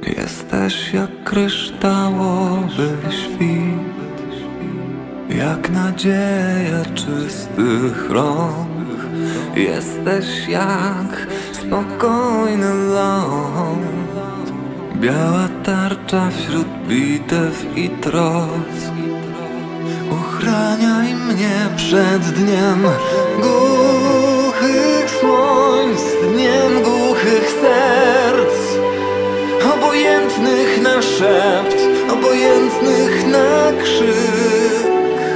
Jesteś jak kryształowy świt, jak nadzieja czystych rąk. Jesteś jak spokojny ląd, biała tarcza wśród bitew i trosk. Ochraniaj mnie przed dniem głuchych słońc, dniem głuchych serc, obojętnych na szept, obojętnych na krzyk.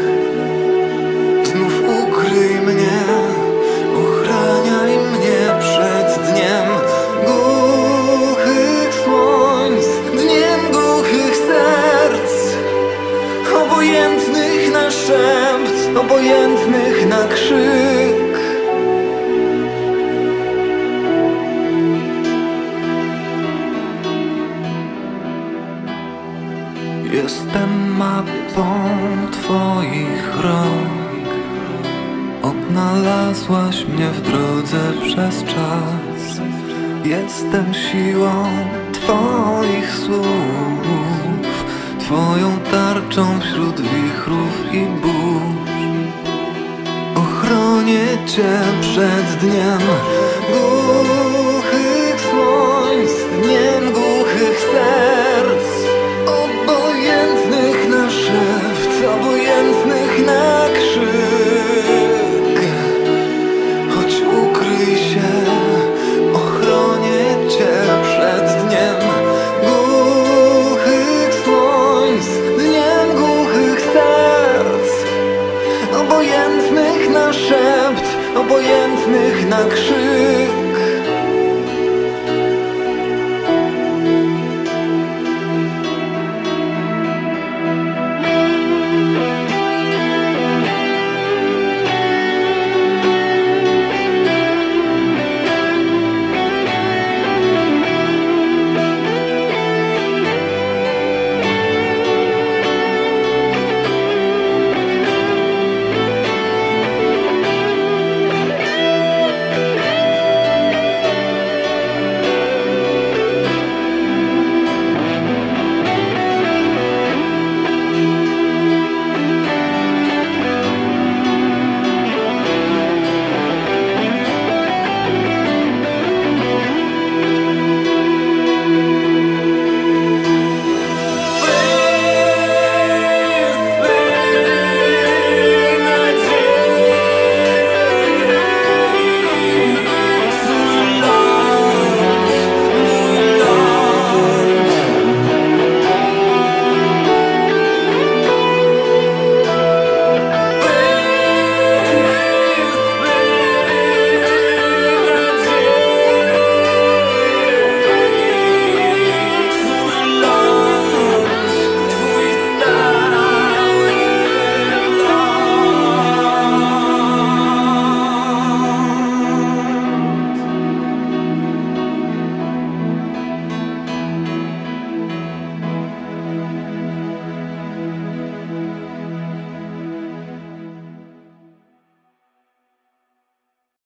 Znów ukryj mnie, ochraniaj mnie przed dniem głuchych słońc, dniem głuchych serc, obojętnych na szept, obojętnych na krzyk. Jestem mapą twoich rąk, odnalazłaś mnie w drodze przez czas. Jestem siłą twoich słów, twoją tarczą wśród wichrów i burz. Ochronię cię przed dniem